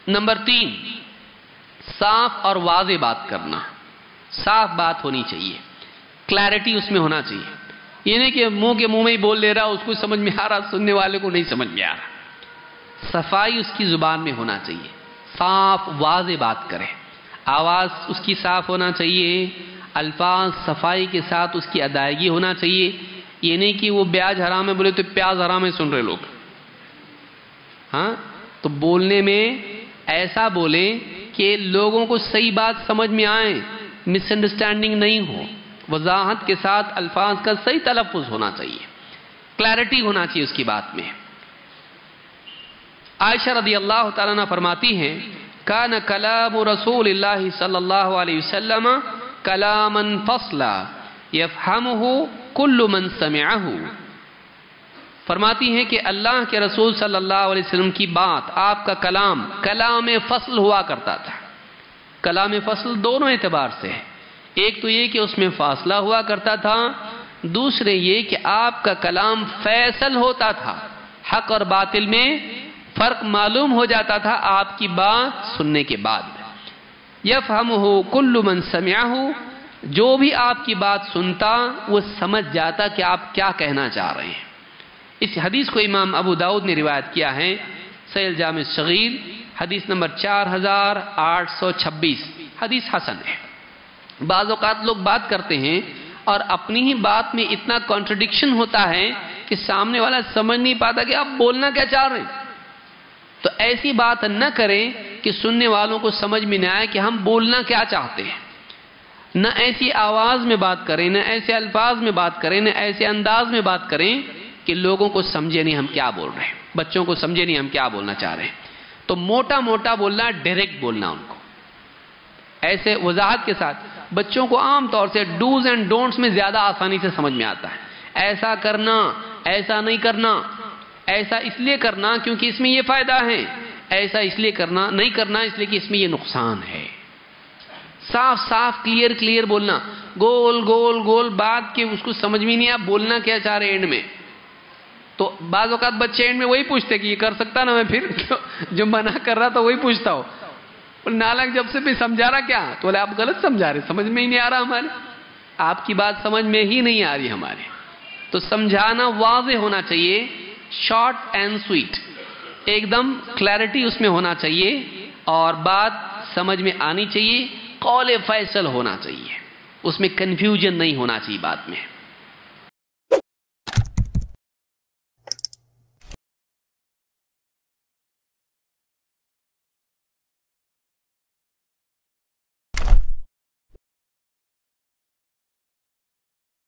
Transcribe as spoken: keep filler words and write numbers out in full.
Number تین، صاف اور واضح بات کرنا، صاف بات ہونی چاہیے، کلیرٹی اس میں ہونا چاہیے. یہ نہیں کہ منہ کے منہ میں ہی بول لے رہا، اس کو سمجھ میں آ رہا، سننے والے کو نہیں سمجھ میں آ رہا. صفائی اس کی زبان میں ہونا چاہیے، صاف واضح بات کرے، آواز اس کی صاف ہونا چاہیے، الفاظ صفائی کے ساتھ اس کی ادائیگی ہونا چاہیے. یہ نہیں کہ وہ بیاج حرام ہے بولے تو پیاز حرام ہے سن رہے لوگ. ہاں تو بولنے میں ایسا بولے کہ لوگوں کو صحیح بات سمجھ میں آئے، مس انڈرسٹینڈنگ نہیں ہو، وضاحت کے ساتھ الفاظ کا صحیح تلفظ ہونا چاہیے، کلیرٹی ہونا چاہیے اس کی بات میں. عائشہ رضی اللہ تعالیٰ عنہ فرماتی ہیں کان کلام رسول اللہ صلی اللہ علیہ وسلم کلاما فصلا یفہمہ کل من سمعہ. فرماتی ہیں کہ اللہ کے رسول صلی اللہ علیہ وسلم کی بات، آپ کا کلام کلام فصل ہوا کرتا تھا. کلام فصل دونوں اعتبار سے ہے، ایک تو یہ کہ اس میں فاصلہ ہوا کرتا تھا، دوسرے یہ کہ آپ کا کلام فیصل ہوتا تھا، حق اور باطل میں فرق معلوم ہو جاتا تھا آپ کی بات سننے کے بعد. یفہمہ کل من سمعہ، جو بھی آپ کی بات سنتا وہ سمجھ جاتا کہ آپ کیا کہنا چاہ رہے ہیں. اس حدیث کو امام ابو داؤد نے روایت کیا ہے، صحیح الجامع الصغیر حدیث نمبر چار ہزار آٹھ سو چھبیس، حدیث حسن ہے. بعض اوقات لوگ بات کرتے ہیں اور اپنی ہی بات میں اتنا کانٹرڈکشن ہوتا ہے کہ سامنے والا سمجھ نہیں پاتا کہ آپ بولنا کیا چاہ رہے ہیں. تو ایسی بات نہ کریں کہ سننے والوں کو سمجھ میں نہ آئے کہ ہم بولنا کیا چاہتے ہیں. نہ ایسی آواز میں بات کریں، نہ ایسے الفاظ میں بات کریں، نہ ایسے انداز میں بات کریں کہ لوگوں کو سمجھے نہیں ہم کیا بول رہے ہیں، بچوں کو سمجھے نہیں ہم کیا بولنا چاہ رہے ہیں. تو موٹا موٹا بولنا، ڈائریکٹ بولنا ان کو ایسے وضاحت کے ساتھ. بچوں کو عام طور سے ڈوز اینڈ ڈونٹس میں زیادہ آسانی سے سمجھ میں آتا ہے. ایسا کرنا، ایسا نہیں کرنا، ایسا اس لیے کرنا کیونکہ اس میں یہ فائدہ ہے، ایسا اس لیے کرنا نہیں کرنا اس لیے کہ اس میں یہ نقصان ہے. صاف صاف کلیئر کلیئر بولنا، گول گول گول بات کہ اس کو سمجھ میں نہیں آیا بولنا کیا چاہ رہے اینڈ میں. تو بعض اوقات بچے اینڈ میں وہی پوچھتے کہ یہ کر سکتا نا میں، پھر جو منع کر رہا تھا وہی پوچھتا ہو. نالک جب سے بھی سمجھا رہا کیا تو بولے آپ غلط سمجھا رہے، سمجھ میں ہی نہیں آ رہا ہمارے، آپ کی بات سمجھ میں ہی نہیں آ رہی ہمارے. تو سمجھانا واضح ہونا چاہیے، شارٹ اینڈ سویٹ، ایک دم کلیرٹی اس میں ہونا چاہیے اور بات سمجھ میں آنی چاہیے، قول فیصل ہونا چاہیے، اس میں کنفیوژن نہیں ہونا چاہیے بات میں.